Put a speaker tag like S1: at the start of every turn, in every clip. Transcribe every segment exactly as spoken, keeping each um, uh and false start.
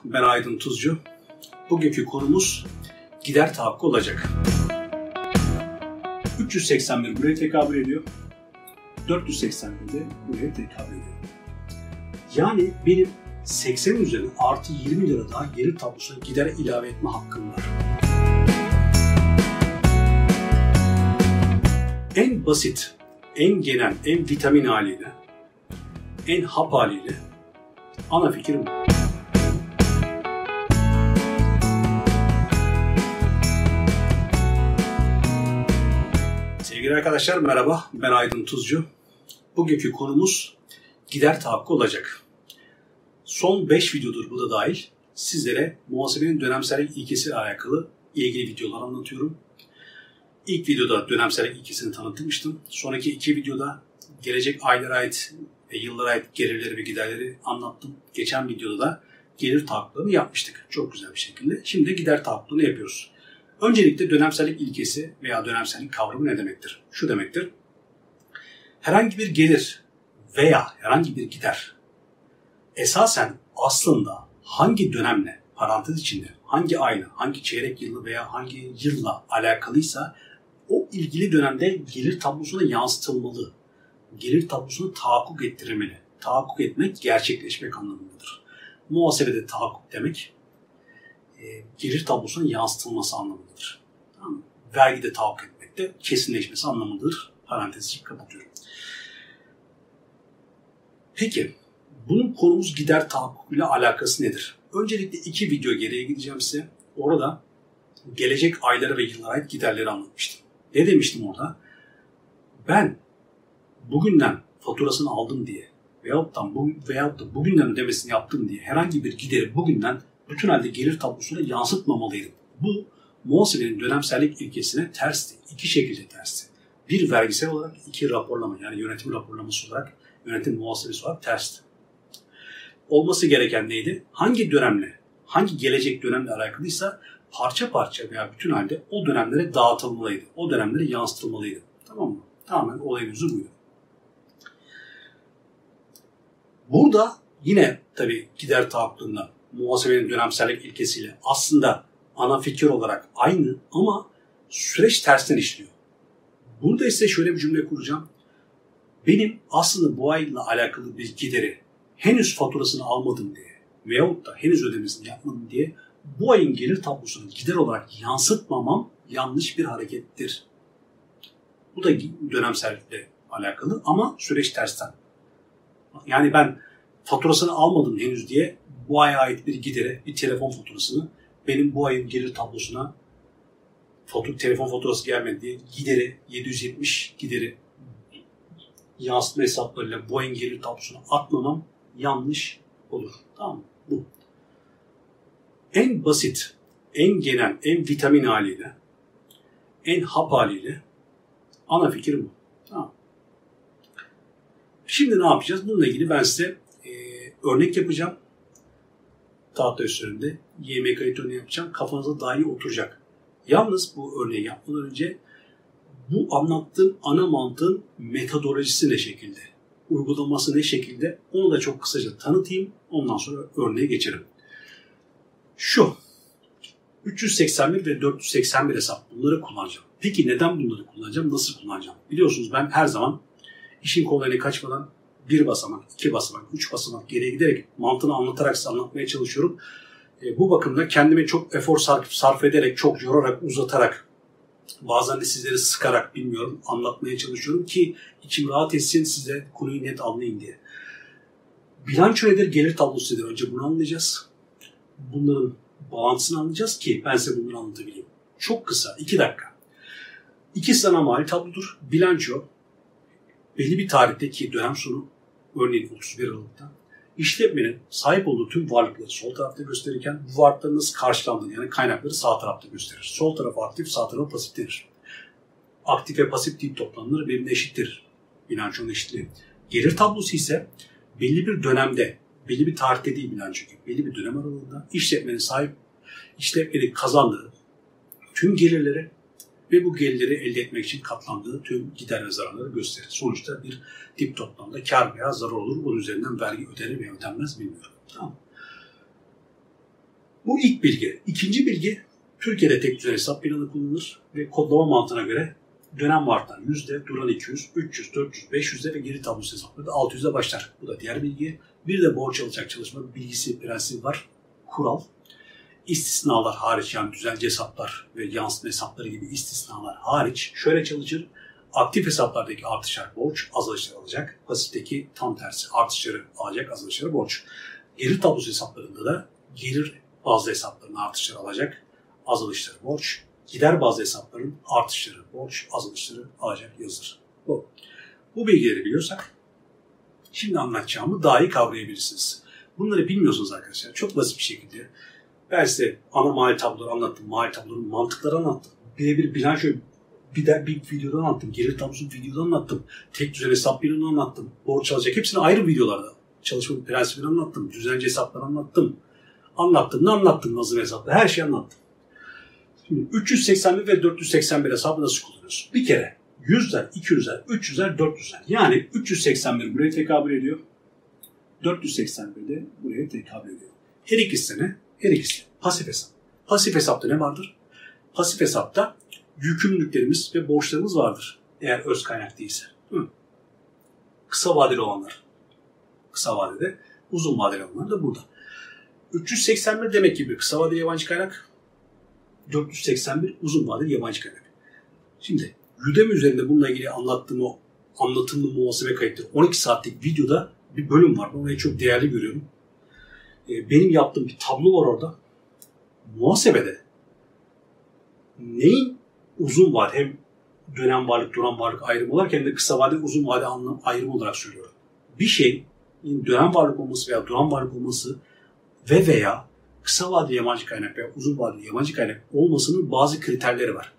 S1: ben Aydın Tuzcu. Bugünkü konumuz gider tahakkuk olacak. üç yüz seksen bir buraya tekabül ediyor. dört yüz seksen bir de buraya tekabül ediyor. Yani benim seksen üzerine artı yirmi lira daha gelir tablosuna gider ilave etme hakkım var. En basit, en genel, en vitamin haliyle, en hap haliyle ana fikrim bu. Sevgili arkadaşlar merhaba, ben Aydın Tuzcu. Bugünkü konumuz gider tahakkuk olacak. Son beş videodur bu da dahil sizlere muhasebenin dönemsellik ilkesiyle alakalı ilgili videolar anlatıyorum. İlk videoda dönemsellik ilkesini tanıtmıştım. Sonraki iki videoda gelecek aylara ait ve yıllara ait gelirleri ve giderleri anlattım. Geçen videoda da gelir tahakkuklarını yapmıştık çok güzel bir şekilde. Şimdi de gider tahakkuklarını yapıyoruz. Öncelikle dönemsellik ilkesi veya dönemsellik kavramı ne demektir? Şu demektir. Herhangi bir gelir veya herhangi bir gider esasen aslında hangi dönemle, parantez içinde hangi ayla, hangi çeyrek yılı veya hangi yılla alakalıysa o ilgili dönemde gelir tablosuna yansıtılmalı. Gelir tablosuna tahakkuk ettirilmeli. Tahakkuk etmek, gerçekleşmek anlamındadır. Muhasebede tahakkuk demek e, gelir tablosuna yansıtılması anlamındadır. Tamam mı? Vergide tahakkuk etmek de kesinleşmesi anlamındadır. Parantezi kapatıyorum. Peki, bunun konumuz gider tahakkukuyla alakası nedir? Öncelikle iki video geriye gideceğim size. Orada gelecek aylara ve yıllara ait giderleri anlatmıştım. Ne demiştim orada? Ben bugünden faturasını aldım diye veyahut da, bu, veyahut da bugünden ödemesini yaptım diye herhangi bir gideri bugünden bütün halde gelir tablosuna yansıtmamalıydım. Bu muhasebenin dönemsellik ilkesine tersti. İki şekilde tersti. Bir vergisel olarak, iki raporlama yani yönetim raporlaması olarak, yönetim muhasebesi olarak tersti. Olması gereken neydi? Hangi dönemle, hangi gelecek dönemle alakalıysa parça parça veya bütün halde o dönemlere dağıtılmalıydı. O dönemlere yansıtılmalıydı. Tamam mı? Tamamen olayın özü buydu. Burada yine tabii gider tahakkukunda muhasebenin dönemsellik ilkesiyle aslında ana fikir olarak aynı ama süreç tersten işliyor. Burada ise şöyle bir cümle kuracağım. Benim aslında bu ayla alakalı bir gideri henüz faturasını almadım diye veyahut da henüz ödemesini yapmadım diye bu ayın gelir tablosunu gider olarak yansıtmamam yanlış bir harekettir. Bu da dönemsellikle alakalı ama süreç tersten. Yani ben faturasını almadım henüz diye bu aya ait bir gidere, bir telefon faturasını benim bu ayın gelir tablosuna fatur, telefon faturası gelmedi diye gideri, yedi yüz yetmiş gideri yansıtma hesaplarıyla bu ayın gelir tablosuna atmamam yanlış olur. Tamam mı? Bu. En basit, en genel, en vitamin haliyle, en hap haliyle ana fikrim bu. Tamam. Şimdi ne yapacağız? Bununla ilgili ben size e, örnek yapacağım. Tahta üstünde Y M kayıt örneği yapacağım. Kafanıza daha iyi oturacak. Yalnız bu örneği yapmadan önce bu anlattığım ana mantığın metodolojisi ne şekilde? Uygulaması ne şekilde? Onu da çok kısaca tanıtayım. Ondan sonra örneğe geçelim. Şu. üç yüz seksen bir ve dört yüz seksen bir hesap. Bunları kullanacağım. Peki neden bunları kullanacağım? Nasıl kullanacağım? Biliyorsunuz ben her zaman işin kolayına kaçmadan bir basamak, iki basamak, üç basamak geriye giderek mantığını anlatarak size anlatmaya çalışıyorum. E, bu bakımda kendime çok efor sarf, sarf ederek, çok yorarak, uzatarak, bazen de sizleri sıkarak bilmiyorum anlatmaya çalışıyorum ki içim rahat etsin size konuyu net anlayın diye. Bilanço nedir? Gelir tablosu nedir? Önce bunu anlayacağız. Bunların bağlantısını anlayacağız ki ben size bunları anlatabileyim. Çok kısa, iki dakika. İkisi ana mali tablodur. Bilanço belli bir tarihteki dönem sonu, örneğin otuz bir Aralık'ta işletmenin sahip olduğu tüm varlıkları sol tarafta gösterirken bu varlıkların nasıl karşılandığını yani kaynakları sağ tarafta gösterir. Sol taraf aktif, sağ taraf pasif denir. Aktif ve pasif tip toplamları birbirine eşittir. Bilançonun eşitliği. Gelir tablosu ise belli bir dönemde, belli bir tarihte değil bilanço gibi, belli bir dönem aralığında işletmenin sahip, işletmenin kazandığı tüm gelirleri ve bu gelirleri elde etmek için katlandığı tüm gider ve zararları gösterir. Sonuçta bir dip toplamda kar veya zarar olur. Onun üzerinden vergi ödenir veya ödenmez bilmiyorum. Tamam. Bu ilk bilgi. İkinci bilgi, Türkiye'de tek düzen hesap planı kullanılır ve kodlama mantığına göre dönem varlıklar yüzde, duran iki yüz, üç yüz, dört yüz, beş yüzde ve geri tablosu hesapları da altı yüzde başlar. Bu da diğer bilgi. Bir de borç alacak çalışma bilgisi, prensibi var. Kural. İstisnalar hariç, yani düzenci hesaplar ve yansıma hesapları gibi istisnalar hariç şöyle çalışır. Aktif hesaplardaki artışlar borç, azalışları alacak. Pasifteki tam tersi, artışları alacak, azalışları borç. Gelir tablosu hesaplarında da gelir bazlı hesapların artışları alacak, azalışları borç. Gider bazlı hesapların artışları borç, azalışları alacak yazılır. Bu. Bu bilgileri biliyorsak şimdi anlatacağımı daha iyi kavrayabilirsiniz. Bunları bilmiyorsunuz arkadaşlar. Çok basit bir şekilde ben size ana mali tabloları anlattım, mali tabloların mantıkları anlattım. Birebir bilanço bir, de, bir videoda anlattım, gelir tablosunu videoda anlattım, tek düzen hesap planını anlattım, borç alacak, hepsini ayrı videolarda. Çalışma prensibini anlattım, düzenci hesapları anlattım. Anlattım, ne anlattım, nazım hesapları, her şeyi anlattım. Şimdi üç yüz seksen bir ve dört yüz seksen bir hesabı nasıl kullanıyoruz? Bir kere yüzler, iki yüzler, üç yüzler, dört yüzler. Yani üç yüz seksen bir buraya tekabül ediyor. dört yüz seksen bir de buraya tekabül ediyor. Her ikisine, her ikisi pasif hesap. Pasif hesapta ne vardır? Pasif hesapta yükümlülüklerimiz ve borçlarımız vardır. Eğer öz kaynak değilse. Hı. Kısa vadeli olanlar kısa vadede, uzun vadeli olanlar da burada. üç yüz seksen bir demek gibi kısa vadeli yabancı kaynak, dört yüz seksen bir uzun vadeli yabancı kaynak. Şimdi Udemy üzerinde bununla ilgili anlattığım o anlatımlı muhasebe kayıtları on iki saatlik videoda bir bölüm var. Orayı çok değerli görüyorum. Benim yaptığım bir tablo var orada. Muhasebede neyin uzun vade, hem dönem varlık, duran varlık ayrımı olarak hem de kısa vade, uzun vade anlam ayrımı olarak söylüyorum. Bir şey dönem varlık olması veya duran varlık olması ve veya kısa vadeli yabancı kaynak veya uzun vadeli yabancı kaynak olmasının bazı kriterleri var.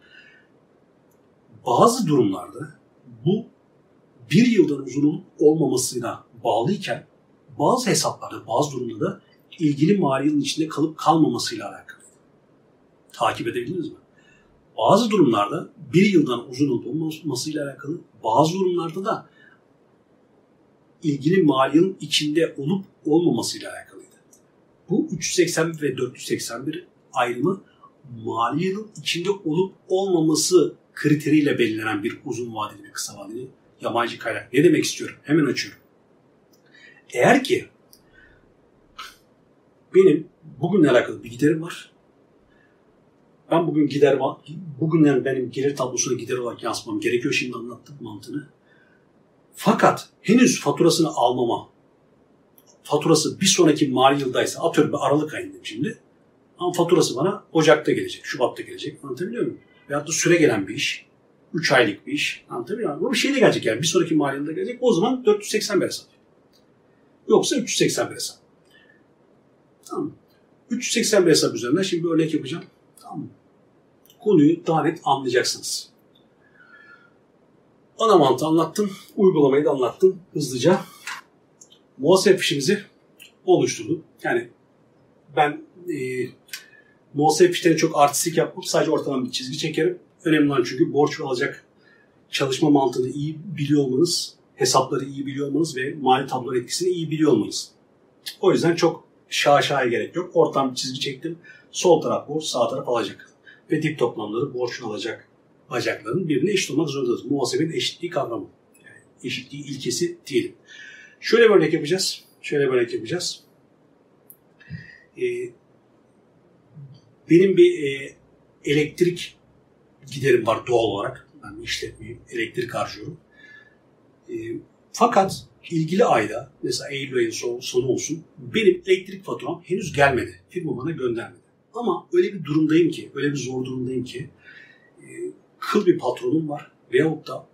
S1: Bazı durumlarda bu bir yıldan uzun olup olmamasına bağlıyken bazı hesaplarda, bazı durumda da ilgili mali yılın içinde kalıp kalmamasıyla alakalı. Takip edebildiniz mi? Bazı durumlarda bir yıldan uzun olup olmamasıyla alakalı, bazı durumlarda da ilgili mali yılın içinde olup olmamasıyla alakalıydı. Bu üç yüz seksen bir ve dört yüz seksen bir ayrımı mali yılın içinde olup olmaması kriteriyle belirlenen bir uzun vadeli ve kısa vadeli yabancı kaynak. Ne demek istiyorum? Hemen açıyorum. Eğer ki benim bugünle alakalı bir giderim var. Ben bugün gider var. Bugünden benim gelir tablosuna gider olarak yansımam gerekiyor. Şimdi anlattım mantığını. Fakat henüz faturasını almama, faturası bir sonraki mali yıldaysa, atıyorum ben Aralık ayındayım şimdi. Ama faturası bana Ocak'ta gelecek, Şubat'ta gelecek. Anlatabiliyor muyum? Veyahut da süre gelen bir iş. üç aylık bir iş. Anlatabiliyor muyum? Bu bir şeyle gelecek yani. Bir sonraki mali yılda gelecek. O zaman dört yüz seksen bir hesap. Yoksa üç yüz seksen bir hesap. Tamam. üç yüz seksen bir hesap üzerinden şimdi bir örnek yapacağım. Tamam. Konuyu daha net anlayacaksınız. Ana mantığı anlattım. Uygulamayı da anlattım hızlıca. Muhasebe fişimizi oluşturdum. Yani ben e, muhasebe fişlerine çok artistik yapmam. Sadece ortadan bir çizgi çekerim. Önemli olan çünkü borç alacak çalışma mantığını iyi biliyor olmanız, hesapları iyi biliyor olmanız ve mali tablo etkisini iyi biliyor olmanız. O yüzden çok şaşaya gerek yok. Ortadan bir çizgi çektim. Sol taraf borç, sağ taraf alacak. Ve dip toplamları borçlu alacak bacakların birbirine eşit olmak zorundadır. Muhasebenin eşitliği kavramı. Yani eşitliği ilkesi diyelim. Şöyle bir örnek yapacağız. Şöyle bir örnek yapacağız. Ee, benim bir e, elektrik giderim var doğal olarak. Ben işletmeyim, elektrik harcıyorum. E, fakat ilgili ayda, mesela Eylül ayının son, sonu olsun, benim elektrik faturam henüz gelmedi. Firma bana göndermedi. Ama öyle bir durumdayım ki, öyle bir zor durumdayım ki, e, kıl bir patronum var veyahut da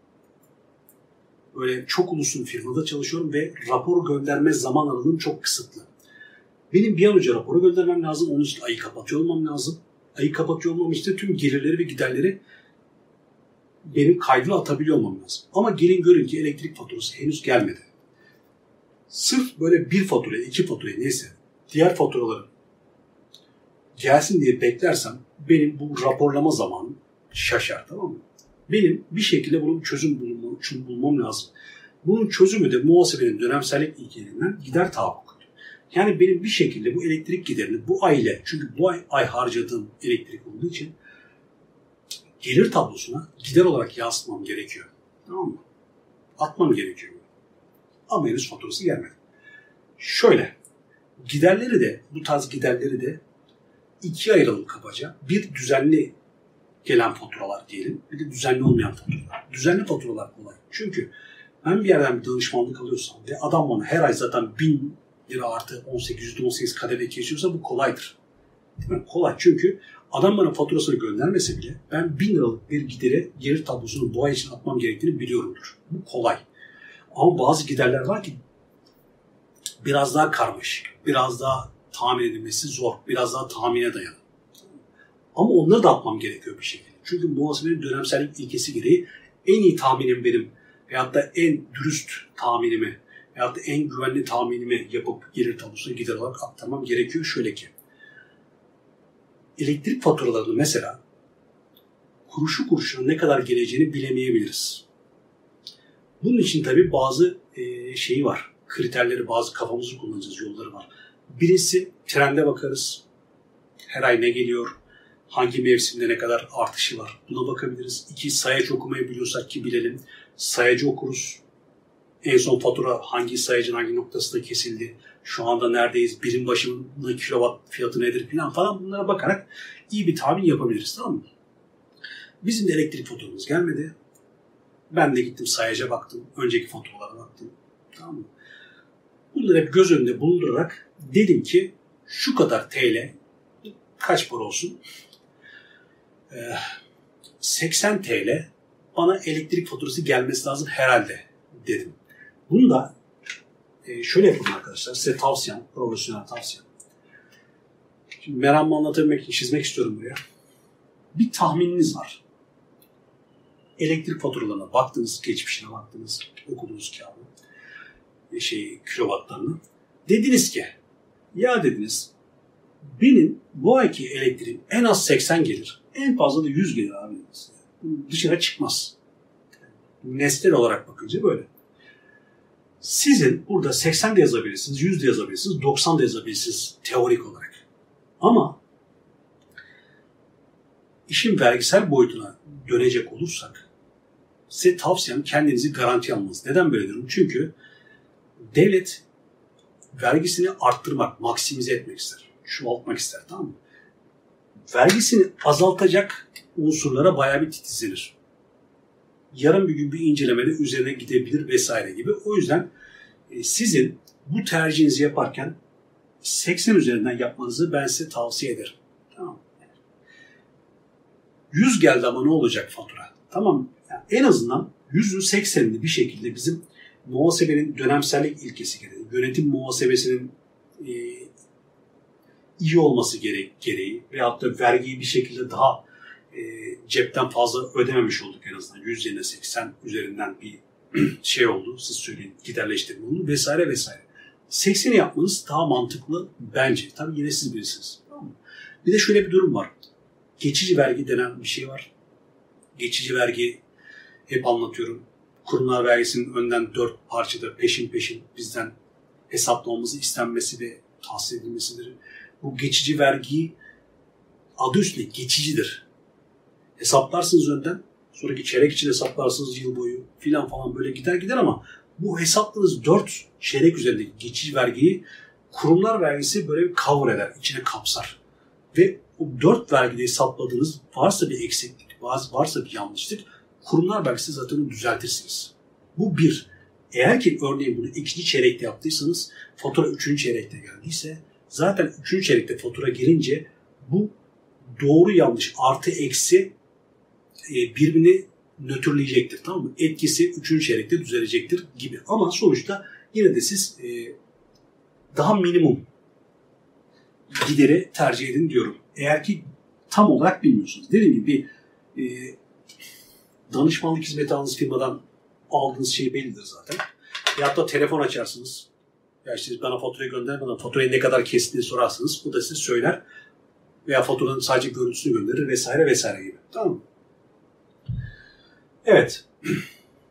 S1: böyle çok uluslu firmada çalışıyorum ve rapor gönderme zaman aralığım çok kısıtlı. Benim bir an önce raporu göndermem lazım, onun için ayı kapatıyor olmam lazım. Ayı kapatıyor olmam için tüm gelirleri ve giderleri benim kaydına atabiliyor olmam lazım. Ama gelin görün ki elektrik faturası henüz gelmedi. Sırf böyle bir faturaya, iki faturaya neyse diğer faturaları gelsin diye beklersem benim bu raporlama zamanım şaşar, tamam mı? Benim bir şekilde bunun çözüm bulmam, bulmam lazım. Bunun çözümü de muhasebenin dönemsellik ilkelerinden gider tahakkuk. Yani benim bir şekilde bu elektrik giderini bu ay ile, çünkü bu ay, ay harcadığım elektrik olduğu için gelir tablosuna gider olarak yansıtmam gerekiyor. Tamam mı? Atmam gerekiyor. Ama henüz faturası gelmedi. Şöyle, giderleri de, bu tarz giderleri de ikiye ayıralım kabaca. Bir düzenli gelen faturalar diyelim, bir de düzenli olmayan faturalar. Düzenli faturalar kolay. Çünkü ben bir yerden bir danışmanlık alıyorsam ve adam bana her ay zaten bin lira artı on sekiz, yüzde on sekiz kademe kesiyorsa bu kolaydır. Değil mi? Kolay, çünkü adam bana faturasını göndermese bile ben bin liralık bir gideri gelir tablosunu bu ay için atmam gerektiğini biliyorumdur. Bu kolay. Ama bazı giderler var ki biraz daha karmaşık, biraz daha tahmin edilmesi zor, biraz daha tahmine dayalı. Ama onları da atmam gerekiyor bir şekilde. Çünkü muhasebenin dönemsellik ilkesi gereği en iyi tahminim benim veyahut da en dürüst tahminimi veyahut da en güvenli tahminimi yapıp gelir tablosuna gider olarak aktarmam gerekiyor. Şöyle ki, elektrik faturalarını mesela kuruşu kuruşuna ne kadar geleceğini bilemeyebiliriz. Bunun için tabii bazı e, şeyi var, kriterleri, bazı kafamızı kullanacağız yolları var. Birisi trende bakarız, her ay ne geliyor, hangi mevsimde ne kadar artışı var, buna bakabiliriz. İki, sayaç okumayı biliyorsak ki bilelim, sayacı okuruz. En son fatura hangi sayacın hangi noktasında kesildi, şu anda neredeyiz, birim başına kilowatt fiyatı nedir falan falan, bunlara bakarak iyi bir tahmin yapabiliriz, tamam mı? Bizim de elektrik faturamız gelmedi. Ben de gittim sayaca baktım, önceki faturalara baktım, tamam mı? Bunları hep göz önünde bulundurarak dedim ki şu kadar T L, kaç para olsun? Ee, seksen T L bana elektrik faturası gelmesi lazım herhalde dedim. Bunu da e, şöyle yapın arkadaşlar, size tavsiyem, profesyonel tavsiyem. Şimdi meramı anlatabilmek için çizmek istiyorum buraya. Bir tahmininiz var. Elektrik faturalarına baktınız, geçmişine baktınız, okudunuz kağıdı, şey, kilowattlarını. Dediniz ki, ya dediniz, benim bu ayki elektriğim en az seksen gelir, en fazla da yüz gelir abi. Dışarı çıkmaz. Nesnel olarak bakınca böyle. Sizin burada seksen de yazabilirsiniz, yüz de yazabilirsiniz, doksan da yazabilirsiniz teorik olarak. Ama işin vergisel boyutuna dönecek olursak size tavsiyem kendinizi garanti almanız. Neden böyle diyorum? Çünkü devlet vergisini arttırmak, maksimize etmek ister. Çoğaltmak ister, tamam mı? Vergisini azaltacak unsurlara bayağı bir titizlenir. Yarın bir gün bir incelemede üzerine gidebilir vesaire gibi. O yüzden sizin bu tercihinizi yaparken seksen üzerinden yapmanızı ben size tavsiye ederim. Tamam. yüz geldi ama ne olacak fatura? Tamam. Yani en azından yüzün seksenini bir şekilde bizim muhasebenin dönemsellik ilkesi gereği, yönetim muhasebesinin e, iyi olması gerek, gereği veyahut da vergiyi bir şekilde daha e, cepten fazla ödememiş olduk en azından. yüz yerine seksen üzerinden bir şey oldu, siz söyleyin, giderleştirme oldu vesaire vesaire. sekseni yapmanız daha mantıklı bence. Tabii yine siz bilirsiniz. Tamam mı? Bir de şöyle bir durum var. Geçici vergi denen bir şey var. Geçici vergi hep anlatıyorum. Kurumlar vergisinin önden dört parçada peşin peşin bizden hesaplamamızı istenmesi ve tahsil edilmesidir. Bu geçici vergiyi adı üstünde geçicidir. Hesaplarsınız önden, sonraki çeyrek için hesaplarsınız yıl boyu filan falan böyle gider gider ama bu hesapladığınız dört çeyrek üzerindeki geçici vergiyi kurumlar vergisi böyle bir cover eder, içine kapsar. Ve o dört vergide hesapladığınız varsa bir eksiklik, varsa bir yanlışlık, kurumlar vergisi zaten onu düzeltirsiniz. Bu bir. Eğer ki örneğin bunu ikinci çeyrekte yaptıysanız, fatura üçüncü çeyrekte geldiyse, zaten üçüncü çeyrekte fatura gelince bu doğru yanlış artı eksi birbirini nötrleyecektir, tamam mı? Etkisi üçüncü çeyrekte düzelecektir gibi. Ama sonuçta yine de siz e, daha minimum gideri tercih edin diyorum. Eğer ki tam olarak bilmiyorsunuz. Dediğim gibi bir e, danışmanlık hizmeti aldığınız firmadan aldığınız şey bellidir zaten. Ya da telefon açarsınız. Ya işte bana faturayı gönder, bana faturayı ne kadar kestiğini sorarsınız. Bu da size söyler. Veya faturanın sadece görüntüsünü gönderir vesaire vesaire gibi. Tamam mı? Evet.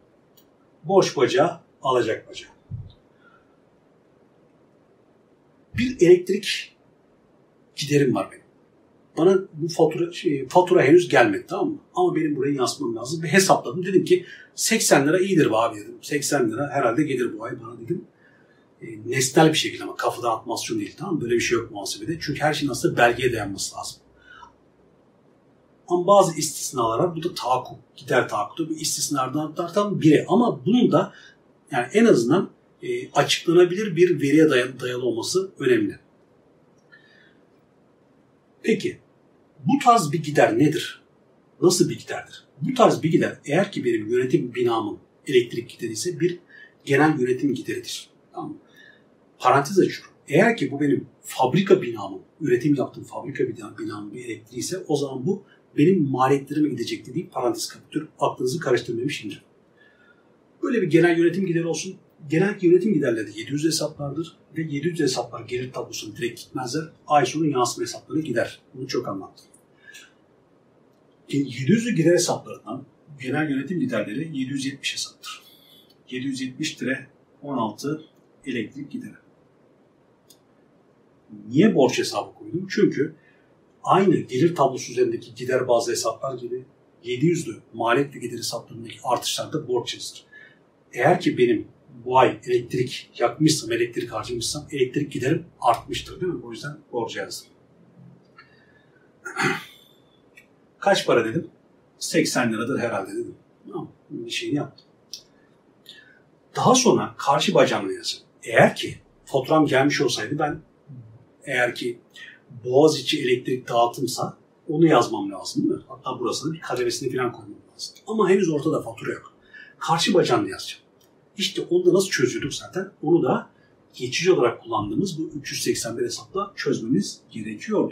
S1: Boş bacağı, alacak bacağı. Bir elektrik giderim var benim. Bana bu fatura, şey, fatura henüz gelmedi, tamam mı? Ama benim buraya yansıtmam lazım. Ve hesapladım. Dedim ki seksen lira iyidir be abi dedim. seksen lira herhalde gelir bu ay bana dedim. E, nesnel bir şekilde ama kafadan atmasyon değil, tamam mı? Böyle bir şey yok muhasebede. Çünkü her şeyin aslında belgeye dayanması lazım. Ama bazı istisnalar var. Bu da tahakkuk, gider tahakkutu. Bu istisnalardan biri. Ama bunun da yani en azından e, açıklanabilir bir veriye dayalı, dayalı olması önemli. Peki bu tarz bir gider nedir? Nasıl bir giderdir? Bu tarz bir gider eğer ki benim yönetim binamın elektrik gideri ise bir genel yönetim gideridir. Tamam mı? Parantez açıyorum. Eğer ki bu benim fabrika binamın, üretim yaptığım fabrika binamın bir elektriği ise o zaman bu benim maliyetlerime gidecek dediğim parantez kapatıyor. Aklınızı karıştırmayayım şimdi. Böyle bir genel yönetim gideri olsun. Genel yönetim giderleri yedi yüz hesaplardır ve yedi yüz hesaplar gelir tablosuna direkt gitmezler. Ay sonu yansıma hesapları gider. Bunu çok anlattım. yedi yüzlü gider hesaplarından genel yönetim giderleri yedi yüz yetmiş hesaptır. yedi yüz yetmiş on altı elektrik gideri. Niye borç hesabı koydum? Çünkü aynı gelir tablosu üzerindeki gider bazlı hesaplar gibi yedi yüzlü maliyet ve gider hesaplarındaki artışlarda borç yazılır. Eğer ki benim bu ay elektrik yakmışsam, elektrik harcamışsam elektrik giderim artmıştır değil mi? O yüzden borca yazdım. Kaç para dedim? seksen liradır herhalde dedim. Tamam, bir şeyini yaptım. Daha sonra karşı bacağımla yazdım. Eğer ki faturam gelmiş olsaydı ben eğer ki Boğaziçi elektrik dağıtımsa onu yazmam lazım değil mi? Hatta burasına bir kademesini falan koymam lazım. Ama henüz ortada fatura yok. Karşı bacağını yazacağım. İşte onu da nasıl çözüyorduk zaten? Onu da geçici olarak kullandığımız bu üç yüz seksen bir hesapla çözmemiz gerekiyordu.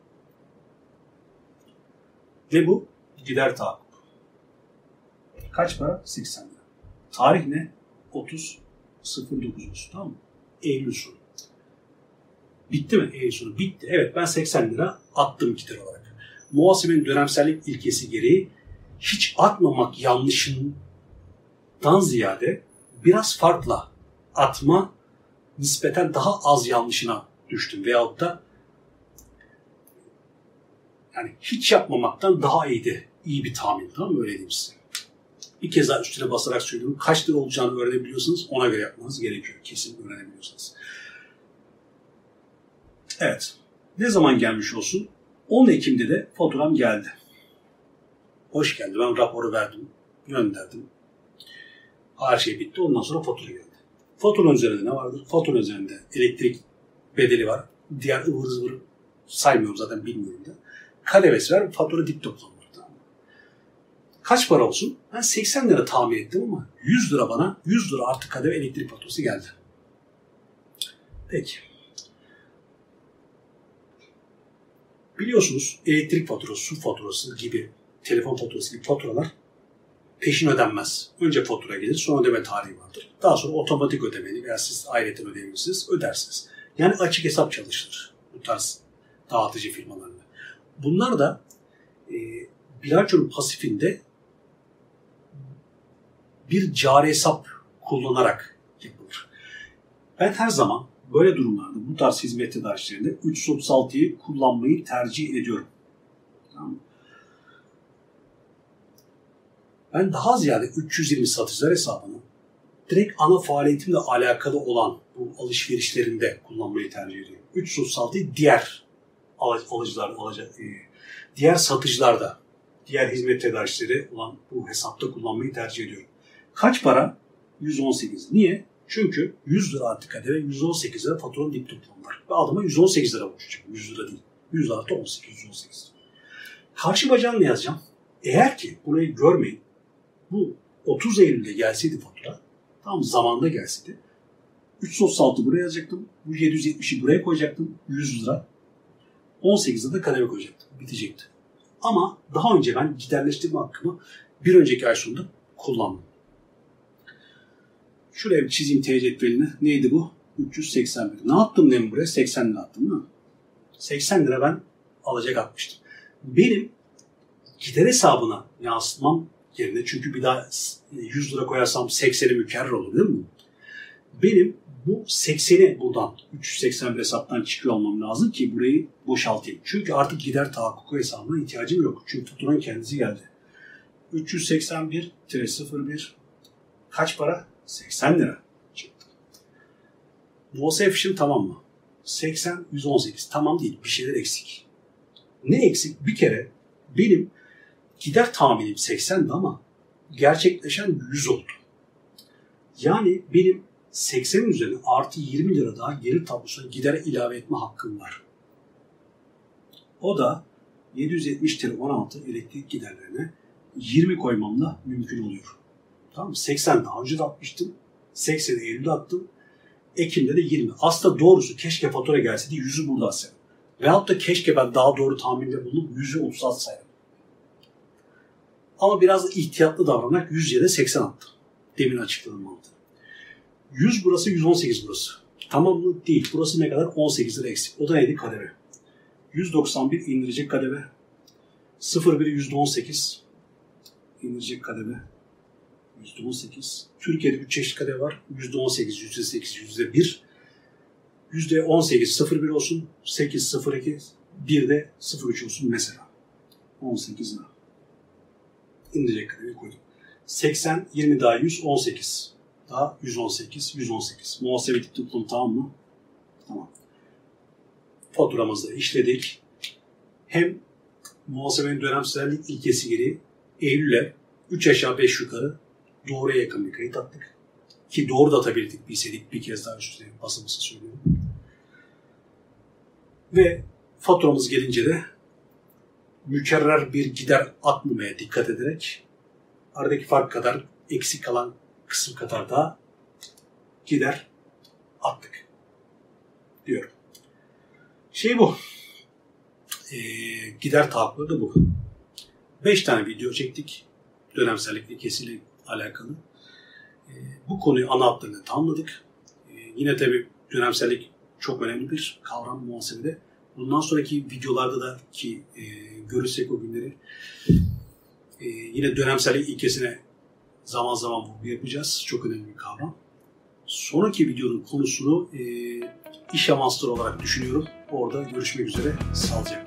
S1: Ve bu gider tahakkuk. Kaç para? seksen lira. Tarih ne? otuz sıfır dokuz olsun, tamam mı? Eylül sonu. Bitti mi Eylül sonu? Bitti. Evet, ben seksen lira attım gider olarak. Muhasebenin dönemsellik ilkesi gereği hiç atmamak yanlışından ziyade biraz farkla atma nispeten daha az yanlışına düştüm. Veyahut da yani hiç yapmamaktan daha iyiydi. İyi bir tahmin. Tamam mı? Öyle diyeyim size. Bir kez daha üstüne basarak söylüyorum. Kaç lira olacağını öğrenebiliyorsanız ona göre yapmanız gerekiyor. Kesin öğrenebiliyorsanız. Evet. Ne zaman gelmiş olsun? on Ekim'de de faturam geldi. Hoş geldi. Ben raporu verdim. Gönderdim. Her şey bitti. Ondan sonra fatura geldi. Faturanın üzerinde ne vardır? Faturanın üzerinde elektrik bedeli var. Diğer ıvır zıvır saymıyorum zaten, bilmiyorum da. Kademesi var. Fatura dip toplam var. Tamam. Kaç para olsun? Ben seksen lira tahmin ettim ama yüz lira bana, yüz lira artı kademe elektrik faturası geldi. Peki. Biliyorsunuz elektrik faturası, su faturası gibi, telefon faturası gibi faturalar peşin ödenmez. Önce fatura gelir, sonra ödeme tarihi vardır. Daha sonra otomatik ödemeli veya siz ayrıca ödeyebilirsiniz, ödersiniz. Yani açık hesap çalışılır bu tarz dağıtıcı firmalarla. Bunlar da e, bilançonun pasifinde bir cari hesap kullanarak yapılır. Ben her zaman böyle durumlarda bu tarz hizmet tedarikçilerinde üç yüz otuz altıyı kullanmayı tercih ediyorum. Tamam mı? Ben daha ziyade üç yüz yirmi satıcılar hesabını direkt ana faaliyetimle alakalı olan bu alışverişlerinde kullanmayı tercih ediyorum. üç yüz otuz altıyı diğer alıcılar, alacak, diğer satıcılarda, diğer hizmet tedarikçileri olan bu hesapta kullanmayı tercih ediyorum. Kaç para? yüz on sekiz. Niye? Çünkü yüz lira artı kademe, yüz on sekiz lira faturanın dip toplamı var. Ve adama yüz on sekiz lira borç çıkıyor. yüz lira değil. yüz artı on sekiz, yüz on sekiz. Karşı bacağını yazacağım. Eğer ki burayı görmeyin, bu otuz Eylül'de gelseydi fatura, tam zamanında gelseydi, üç yüz otuz altı buraya yazacaktım, bu yedi yüz yetmişi buraya koyacaktım, yüz lira, on sekizde de kademe koyacaktım, bitecekti. Ama daha önce ben giderleştirme hakkımı bir önceki ay sonunda kullandım. Şuraya bir çizeyim T cetvelini. Neydi bu? üç yüz seksen bir. Ne yaptım demin buraya? seksen lira attım değil mi? seksen lira ben alacak atmıştım. Benim gider hesabına yansıtmam yerine, çünkü bir daha yüz lira koyarsam sekseni mükerrer olur değil mi? Benim Bu sekseni buradan üç yüz seksen bir hesaptan çıkıyor olmam lazım ki burayı boşaltayım. Çünkü artık gider tahakkuku hesabına ihtiyacım yok. Çünkü faturanın kendisi geldi. üç yüz seksen bir sıfır bir kaç para? seksen lira çıktı. Muhasebe fişim tamam mı? seksen yüz on sekiz. Tamam değil. Bir şeyler eksik. Ne eksik? Bir kere benim gider tahminim seksendi ama gerçekleşen yüz oldu. Yani benim seksenin üzerine artı yirmi lira daha gelir tablosuna gider ilave etme hakkım var. O da yedi yüz yetmiş on altı elektrik giderlerine yirmi koymamla mümkün oluyor. Tamam mı? seksen daha önce de atmıştım. sekseni Eylül'de attım. Ekim'de de yirmi. Aslında doğrusu keşke fatura gelseydi yüzü burada atsaydım. Veyahut da keşke ben daha doğru tahminde bulunup yüzü otuz atsaydım. Ama biraz da ihtiyatlı davranarak yüz yerine seksen attım. Demin açıkladığım mantığı. yüz burası, yüz on sekiz burası. Tamam mı? Değil. Burası ne kadar? on sekiz lira eksik. O da neydi? Kademe. yüz doksan bir indirecek kademe. sıfır bir yüzde on sekiz indirecek kademe. yüzde on sekiz. Türkiye'de üç çeşit kademe var. yüzde on sekiz, yüzde sekiz, yüzde bir. yüzde on sekiz sıfır bir olsun. sekiz sıfır iki. bir de sıfır üç olsun mesela. on sekiz lira. İndirecek kademeyi koydum. seksen, yirmi daha yüz, on sekiz. Daha yüz on sekiz, yüz on sekiz. Muhasebe toplam tamam mı? Tamam. Faturamızı işledik. Hem muhasebenin dönemsellik ilkesi gereği Eylül'e üç aşağı beş yukarı doğruya yakın bir kayıt attık. Ki doğru da atabildik bilseydik bir kez daha üstüne basa basa söylüyorum. Ve faturamız gelince de mükerrer bir gider atmamaya dikkat ederek aradaki fark kadar eksik kalan kısım kadar da gider attık diyorum. Şey bu. Ee, gider tahakkukları da bu. Beş tane video çektik. Dönemsellik ilkesiyle alakalı. Ee, bu konuyu ana hatlarıyla tamamladık. Ee, yine tabii dönemsellik çok önemli bir kavram muhasebede. Bundan sonraki videolarda da ki e, görürsek o günleri e, yine dönemsellik ilkesine zaman zaman vurgu yapacağız. Çok önemli bir kavram. Sonraki videonun konusunu e, iş avansları olarak düşünüyorum. Orada görüşmek üzere. Sağlıcakla.